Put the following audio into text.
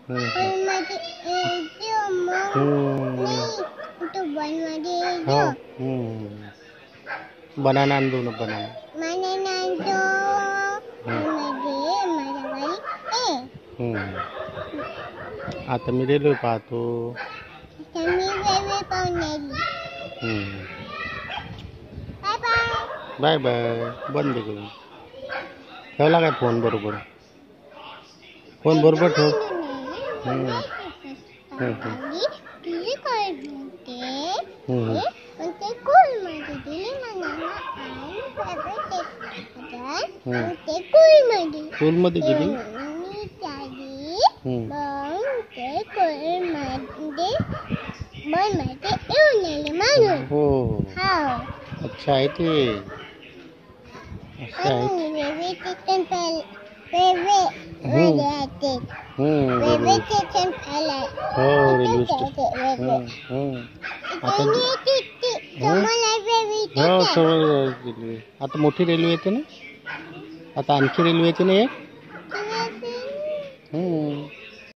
हम्म, हॉलमध्ये येतो मग हम्म, नाही तो बनमध्ये हो येतो बनाना आणू ना बनाना. मला नांदो हॉलमध्ये माझ्या गाडी आता मी रेल्वे पाहतो. आता मी वेगळे पाहून आली बाय बाय बाय बाय. बंद करू. ठेवला काय फोन बरोबर? फोन बरोबर ठेव. हम्म, हम्म, हम्म, तुझी काय म्हणते हम्म. पण ते स्कूलमध्ये दिली मला ते स्कूलमध्ये स्कूलमध्ये गेली. मी चाली हम्म. मग ते स्कूलमध्ये येऊन आले म्हणून हो हो अच्छा आहे ते. असं आहे. आणि वेगळे स्टेशन वेगळे आहेत वेगळे स्टेशन आलाय हो रेल्वे स्टेशन. आता हो समोर रेल्वे. आता मोठी रेल्वे येते ना. आता आणखी रेल्वे येते ना एक.